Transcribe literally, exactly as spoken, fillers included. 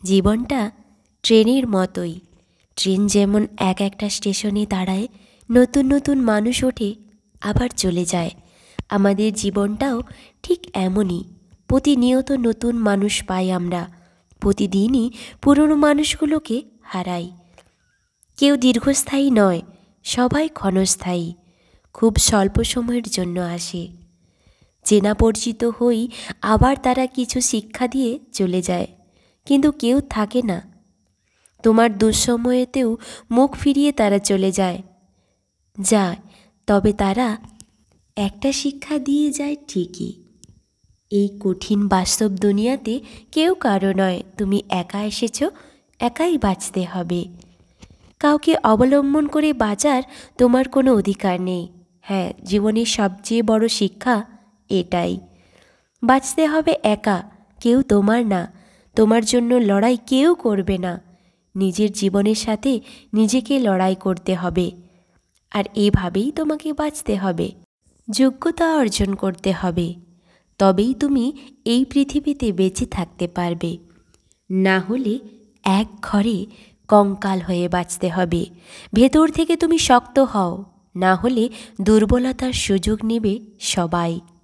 জীবনটা ট্রেনের মতোই। ট্রেন যেমন এক একটা স্টেশনে দাঁড়ায়, নতুন নতুন মানুষ ওঠে আবার চলে যায়, আমাদের জীবনটাও ঠিক এমনই। প্রতিনিয়ত নতুন মানুষ পাই আমরা, প্রতিদিনই পুরনো মানুষগুলোকে হারাই। কেউ দীর্ঘস্থায়ী নয়, সবাই ক্ষণস্থায়ী, খুব স্বল্প সময়ের জন্য আসে। চেনা পরিচিত হই, আবার তারা কিছু শিক্ষা দিয়ে চলে যায়, কিন্তু কেউ থাকে না। তোমার দুঃসময়েতেও মুখ ফিরিয়ে তারা চলে যায় যায় তবে তারা একটা শিক্ষা দিয়ে যায় ঠিকই। এই কঠিন বাস্তব দুনিয়াতে কেউ কারো নয়, তুমি একা এসেছ, একাই বাঁচতে হবে। কাউকে অবলম্বন করে বাঁচার তোমার কোনো অধিকার নেই। হ্যাঁ, জীবনের সবচেয়ে বড় শিক্ষা এটাই, বাঁচতে হবে একা, কেউ তোমার না, তোমার জন্য লড়াই কেউ করবে না। নিজের জীবনের সাথে নিজেকে লড়াই করতে হবে, আর এভাবেই তোমাকে বাঁচতে হবে। যোগ্যতা অর্জন করতে হবে, তবেই তুমি এই পৃথিবীতে বেঁচে থাকতে পারবে। না হলে এক ঘরে কঙ্কাল হয়ে বাঁচতে হবে। ভেতর থেকে তুমি শক্ত হও, না হলে দুর্বলতার সুযোগ নেবে সবাই।